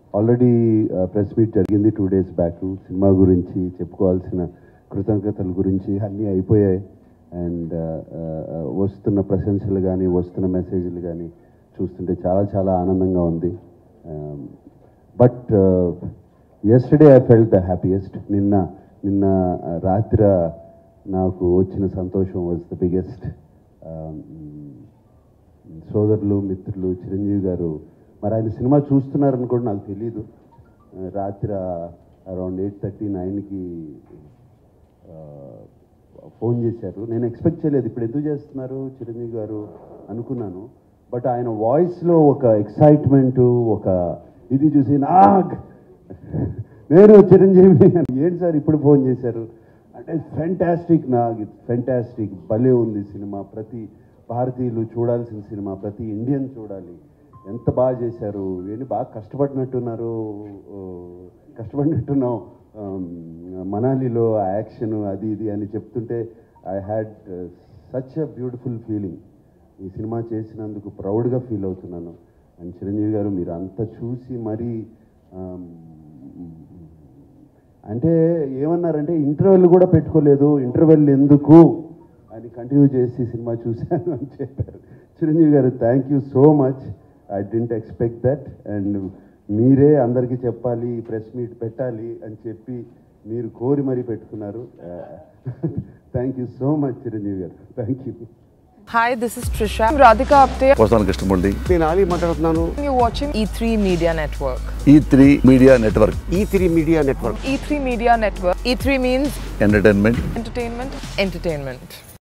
Already press meet జరిగింది 2 days back. Cinema గురించి చెప్పుకోవాల్సిన కృతజ్ఞతల గురించి అన్నీ అయిపోయాయి. అండ్ వస్తున్న ప్రశంసలు కానీ వస్తున్న మెసేజ్లు కానీ చూస్తుంటే చాలా చాలా ఆనందంగా ఉంది. But yesterday I felt the happiest. నిన్న రాత్రి నాకు వచ్చిన సంతోషం వాజ్ ద బిగ్గెస్ట్. సోదరులు మిత్రులు చిరంజీవి గారు మరి ఆయన సినిమా చూస్తున్నారని కూడా నాకు తెలీదు. రాత్రి అరౌండ్ 8:30, 9కి ఫోన్ చేశారు. నేను ఎక్స్పెక్ట్ చేయలేదు, ఇప్పుడు ఎందుకు చేస్తున్నారు చిరంజీవి గారు అనుకున్నాను. బట్ ఆయన వాయిస్లో ఒక ఎక్సైట్మెంటు, ఒక ఇది చూసి నేను చిరంజీవి ఏంటి సార్ ఇప్పుడు ఫోన్ చేశారు అంటే ఫెంటాస్టిక్. నాకు ఫెంటాస్టిక్, భలే ఉంది సినిమా. ప్రతి భారతీయులు చూడాల్సిన సినిమా, ప్రతి ఇండియన్ చూడాలి. ఎంత బాగా చేశారు, ఏంటి బాగా కష్టపడినట్టున్నాం మనాలిలో ఆ యాక్షన్ అది ఇది అని చెప్తుంటే I had such a beautiful feeling. ఈ సినిమా చేసినందుకు ప్రౌడ్గా ఫీల్ అవుతున్నాను. అండ్ చిరంజీవి గారు మీరు అంతా చూసి మరీ అంటే ఏమన్నారంటే ఇంటర్వెల్ కూడా పెట్టుకోలేదు, ఇంటర్వెల్ ఎందుకు అని కంటిన్యూ చేసి సినిమా చూశాను అని చెప్పారు. చిరంజీవి గారు thank you so much. I didn't expect that. And మీరే అందరికీ చెప్పాలి, ప్రెస్ మీట్ పెట్టాలి అని చెప్పి మీరు కోరి మరీ పెట్టుకున్నారు. Thank you so much Chiranjeevi గారు, thank you. Hi, this is Trisha. I'm Radhika Apte. Vasan Krishnamurthy. నేను ఆలీ మాట్లాడుతున్నాను. You're watching E3 Media Network. E3 Media Network. E3 Media Network. E3 Media Network. E3 means Entertainment. entertainment.